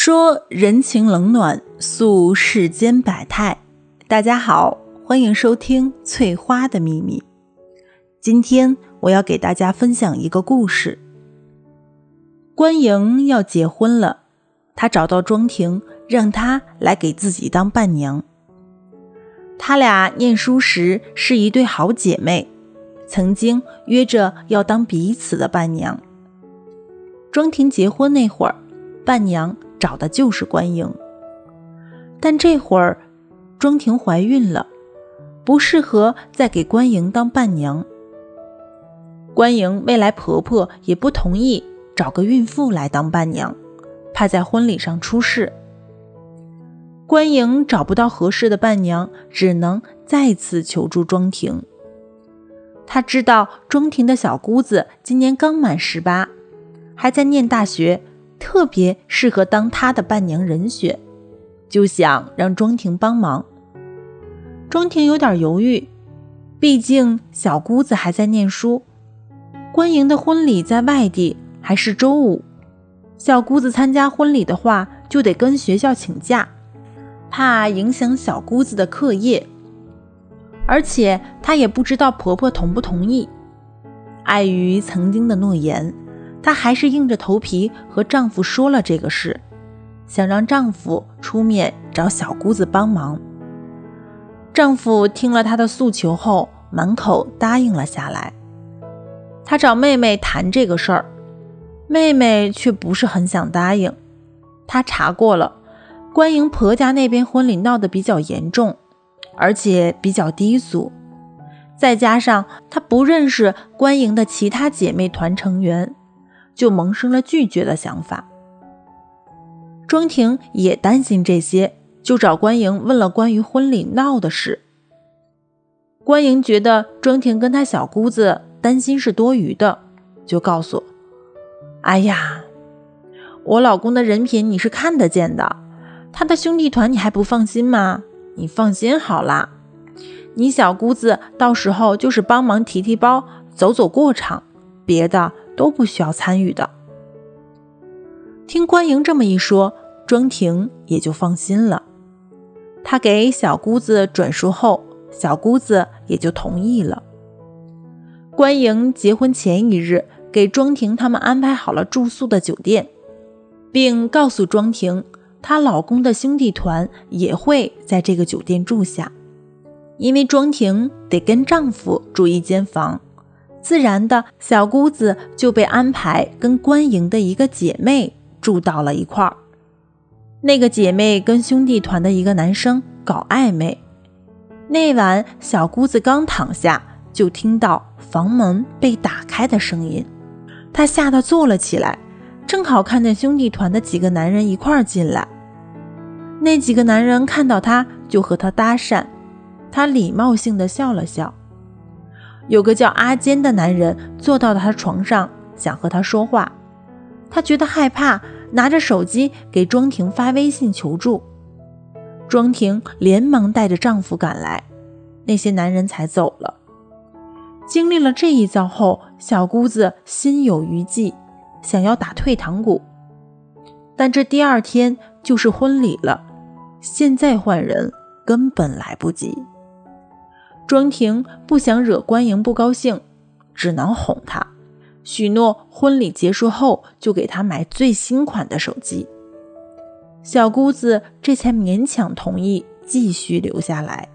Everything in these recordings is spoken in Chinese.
说人情冷暖，诉世间百态。大家好，欢迎收听翠花的秘密。今天我要给大家分享一个故事。关莹要结婚了，她找到庄婷，让她来给自己当伴娘。她俩念书时是一对好姐妹，曾经约着要当彼此的伴娘。庄婷结婚那会儿，伴娘找的就是关莹，但这会儿庄婷怀孕了，不适合再给关莹当伴娘。关莹未来婆婆也不同意找个孕妇来当伴娘，怕在婚礼上出事。关莹找不到合适的伴娘，只能再次求助庄婷。她知道庄婷的小姑子今年刚满18，还在念大学，特别适合当她的伴娘人选，就想让庄婷帮忙。庄婷有点犹豫，毕竟小姑子还在念书，关莹的婚礼在外地，还是周五，小姑子参加婚礼的话就得跟学校请假，怕影响小姑子的课业，而且她也不知道婆婆同不同意。碍于曾经的诺言，她还是硬着头皮和丈夫说了这个事，想让丈夫出面找小姑子帮忙。丈夫听了她的诉求后，满口答应了下来。她找妹妹谈这个事儿，妹妹却不是很想答应。她查过了，关莹婆家那边婚礼闹得比较严重，而且比较低俗，再加上她不认识关莹的其他姐妹团成员，就萌生了拒绝的想法。庄婷也担心这些，就找关莹问了关于婚礼闹的事。关莹觉得庄婷跟她小姑子担心是多余的，就告诉：哎呀，我老公的人品你是看得见的，他的兄弟团你还不放心吗？你放心好啦，你小姑子到时候就是帮忙提提包，走走过场，别的都不需要参与的。听关莹这么一说，庄婷也就放心了。她给小姑子转述后，小姑子也就同意了。关莹结婚前一日，给庄婷他们安排好了住宿的酒店，并告诉庄婷，她老公的兄弟团也会在这个酒店住下。因为庄婷得跟丈夫住一间房，自然的小姑子就被安排跟关莹的一个姐妹住到了一块儿。那个姐妹跟兄弟团的一个男生搞暧昧。那晚小姑子刚躺下，就听到房门被打开的声音，她吓得坐了起来，正好看见兄弟团的几个男人一块儿进来。那几个男人看到她就和她搭讪，她礼貌性地笑了笑。有个叫阿坚的男人坐到她床上，想和她说话，她觉得害怕，拿着手机给庄婷发微信求助。庄婷连忙带着丈夫赶来，那些男人才走了。经历了这一遭后，小姑子心有余悸，想要打退堂鼓，但这第二天就是婚礼了，现在换人根本来不及。庄婷不想惹关莹不高兴，只能哄她，许诺婚礼结束后就给她买最新款的手机。小姑子这才勉强同意继续留下来。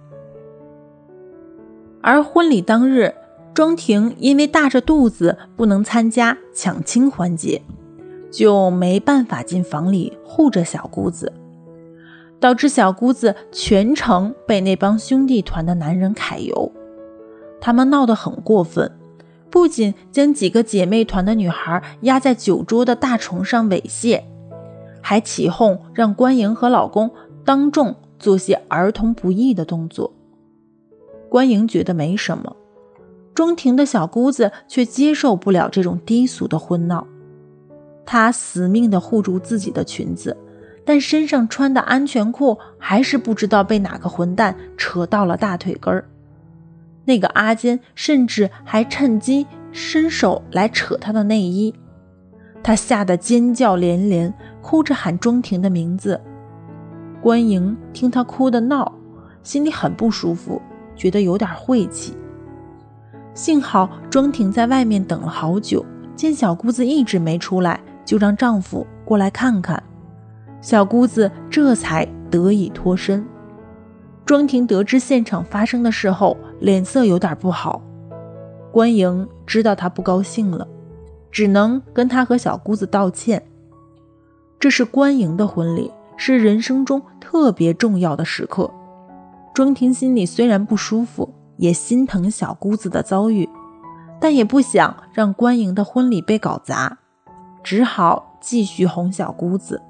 而婚礼当日，庄婷因为大着肚子不能参加抢亲环节，就没办法进房里护着小姑子，导致小姑子全程被那帮兄弟团的男人揩油。他们闹得很过分，不仅将几个姐妹团的女孩压在酒桌的大床上猥亵，还起哄让关莹和老公当众做些儿童不宜的动作。关莹觉得没什么，庄婷的小姑子却接受不了这种低俗的婚闹。她死命地护住自己的裙子，但身上穿的安全裤还是不知道被哪个混蛋扯到了大腿根儿。那个阿坚甚至还趁机伸手来扯她的内衣，她吓得尖叫连连， 哭着喊庄婷的名字。关莹听她哭得闹，心里很不舒服，觉得有点晦气。幸好庄婷在外面等了好久，见小姑子一直没出来，就让丈夫过来看看。小姑子这才得以脱身。庄婷得知现场发生的事后，脸色有点不好。关莹知道她不高兴了，只能跟她和小姑子道歉。这是关莹的婚礼，是人生中特别重要的时刻。庄婷心里虽然不舒服，也心疼小姑子的遭遇，但也不想让关莹的婚礼被搞砸，只好继续哄小姑子。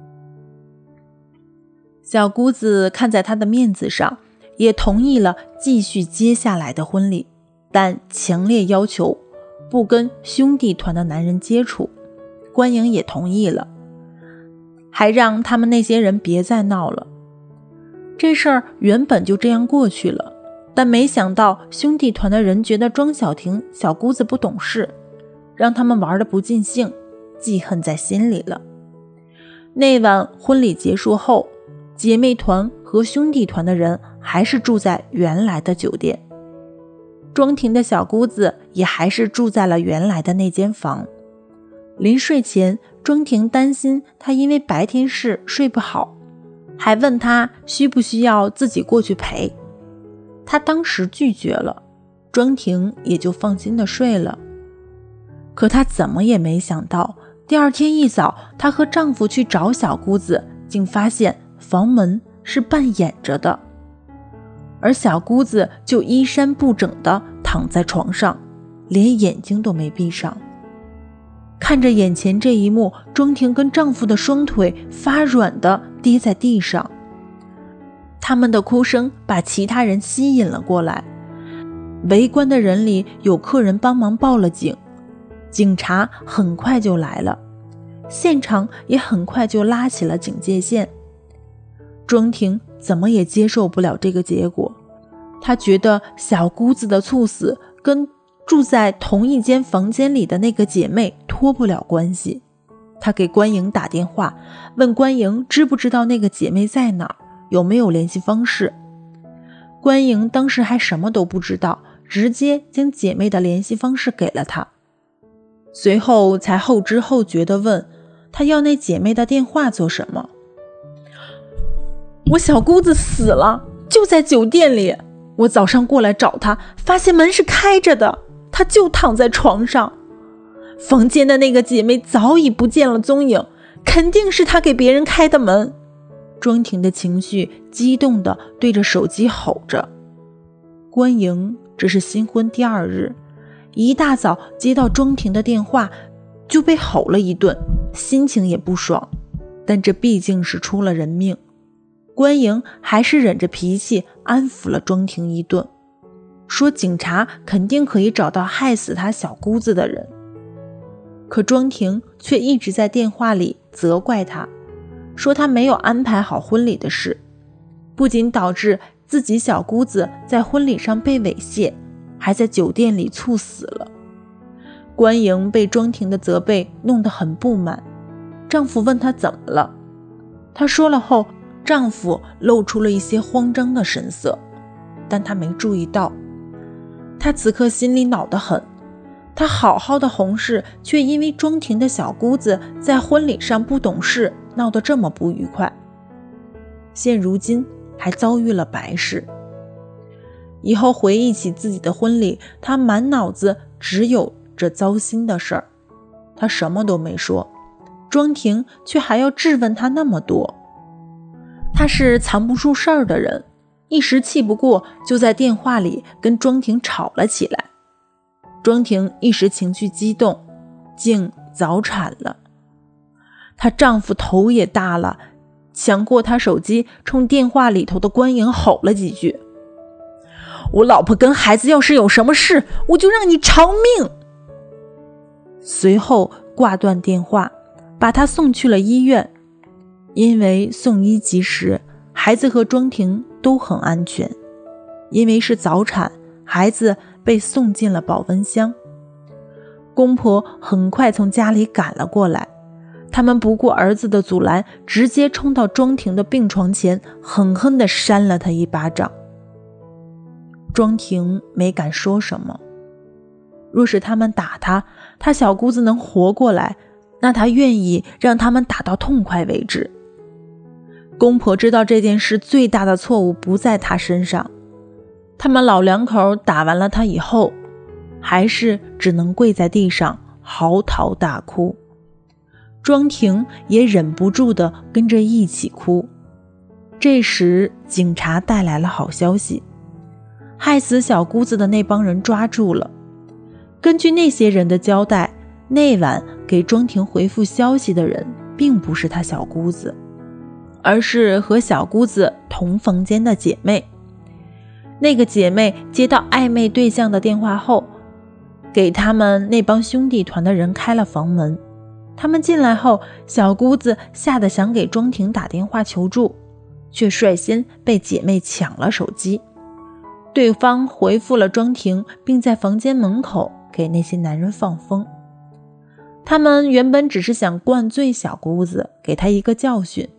小姑子看在她的面子上，也同意了继续接下来的婚礼，但强烈要求不跟兄弟团的男人接触。关莹也同意了，还让他们那些人别再闹了。这事儿原本就这样过去了，但没想到兄弟团的人觉得庄小婷小姑子不懂事，让他们玩得不尽兴，记恨在心里了。那晚婚礼结束后，姐妹团和兄弟团的人还是住在原来的酒店，庄婷的小姑子也还是住在了原来的那间房。临睡前，庄婷担心她因为白天事睡不好，还问她需不需要自己过去陪。她当时拒绝了，庄婷也就放心的睡了。可她怎么也没想到，第二天一早，她和丈夫去找小姑子，竟发现房门是半掩着的，而小姑子就衣衫不整地躺在床上，连眼睛都没闭上。看着眼前这一幕，庄婷跟丈夫的双腿发软地跌在地上。他们的哭声把其他人吸引了过来，围观的人里有客人帮忙报了警，警察很快就来了，现场也很快就拉起了警戒线。庄婷怎么也接受不了这个结果，她觉得小姑子的猝死跟住在同一间房间里的那个姐妹脱不了关系。她给关莹打电话，问关莹知不知道那个姐妹在哪儿，有没有联系方式。关莹当时还什么都不知道，直接将姐妹的联系方式给了她，随后才后知后觉地问她要那姐妹的电话做什么。我小姑子死了，就在酒店里，我早上过来找她，发现门是开着的，她就躺在床上，房间的那个姐妹早已不见了踪影，肯定是她给别人开的门。庄婷的情绪激动地对着手机吼着。关莹这是新婚第2日，一大早接到庄婷的电话就被吼了一顿，心情也不爽，但这毕竟是出了人命。关莹还是忍着脾气安抚了庄婷一顿，说警察肯定可以找到害死她小姑子的人。可庄婷却一直在电话里责怪她，说她没有安排好婚礼的事，不仅导致自己小姑子在婚礼上被猥亵，还在酒店里猝死了。关莹被庄婷的责备弄得很不满，丈夫问她怎么了，她说了后，丈夫露出了一些慌张的神色，但她没注意到。她此刻心里恼得很，她好好的红事，却因为庄婷的小姑子在婚礼上不懂事，闹得这么不愉快，现如今还遭遇了白事。以后回忆起自己的婚礼，她满脑子只有这糟心的事儿。她什么都没说，庄婷却还要质问她那么多。她是藏不住事儿的人，一时气不过，就在电话里跟庄婷吵了起来。庄婷一时情绪激动，竟早产了。她丈夫头也大了，抢过她手机，冲电话里头的关莹吼了几句：我老婆跟孩子要是有什么事，我就让你偿命。随后挂断电话，把她送去了医院。因为送医及时，孩子和庄婷都很安全。因为是早产，孩子被送进了保温箱。公婆很快从家里赶了过来， 他们不顾儿子的阻拦，直接冲到庄婷的病床前，狠狠地扇了他一巴掌。庄婷没敢说什么。若是他们打他，他小姑子能活过来，那他愿意让他们打到痛快为止。公婆知道这件事最大的错误不在他身上，他们老两口打完了他以后，还是只能跪在地上嚎啕大哭。庄婷也忍不住地跟着一起哭。这时警察带来了好消息，害死小姑子的那帮人抓住了。根据那些人的交代，那晚给庄婷回复消息的人并不是她小姑子，而是和小姑子同房间的姐妹。那个姐妹接到暧昧对象的电话后，给他们那帮兄弟团的人开了房门。他们进来后，小姑子吓得想给庄婷打电话求助，却率先被姐妹抢了手机。对方回复了庄婷，并在房间门口给那些男人放风。他们原本只是想灌醉小姑子，给她一个教训，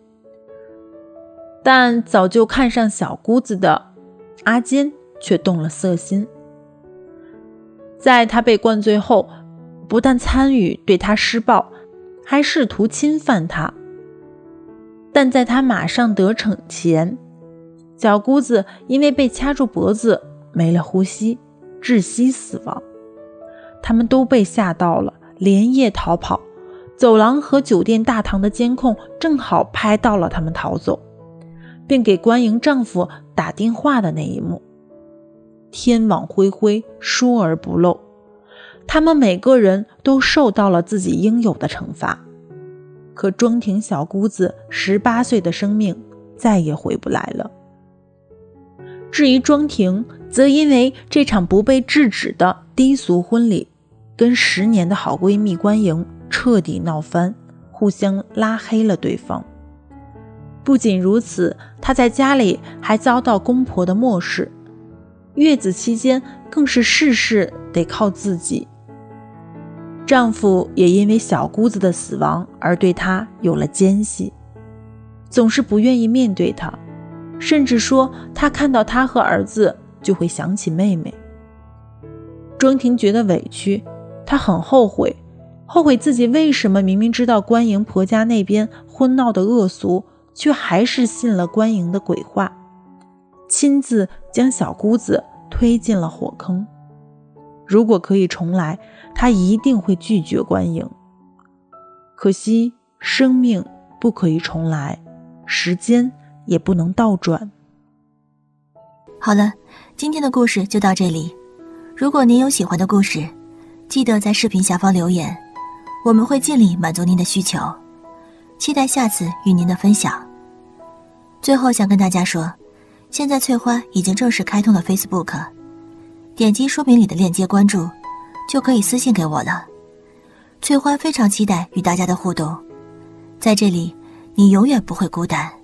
但早就看上小姑子的阿坚却动了色心。在她被灌醉后，不但参与对她施暴，还试图侵犯她。但在她马上得逞前，小姑子因为被掐住脖子没了呼吸，窒息死亡。他们都被吓到了，连夜逃跑。走廊和酒店大堂的监控正好拍到了他们逃走，并给关莹丈夫打电话的那一幕。天网恢恢，疏而不漏，他们每个人都受到了自己应有的惩罚。可庄婷小姑子18岁的生命再也回不来了。至于庄婷，则因为这场不被制止的低俗婚礼，跟10年的好闺蜜关莹彻底闹翻，互相拉黑了对方。不仅如此，她在家里还遭到公婆的漠视，月子期间更是事事得靠自己。丈夫也因为小姑子的死亡而对她有了间隙，总是不愿意面对她，甚至说他看到她和儿子就会想起妹妹。庄婷觉得委屈，她很后悔自己为什么明明知道关莹婆家那边婚闹的恶俗，却还是信了关莹的鬼话，亲自将小姑子推进了火坑。如果可以重来，她一定会拒绝关莹。可惜生命不可以重来，时间也不能倒转。 好了，今天的故事就到这里。如果您有喜欢的故事，记得在视频下方留言，我们会尽力满足您的需求，期待下次与您的分享。最后想跟大家说，现在翠花已经正式开通了 Facebook， 点击说明里的链接关注，就可以私信给我了。翠花非常期待与大家的互动，在这里你永远不会孤单。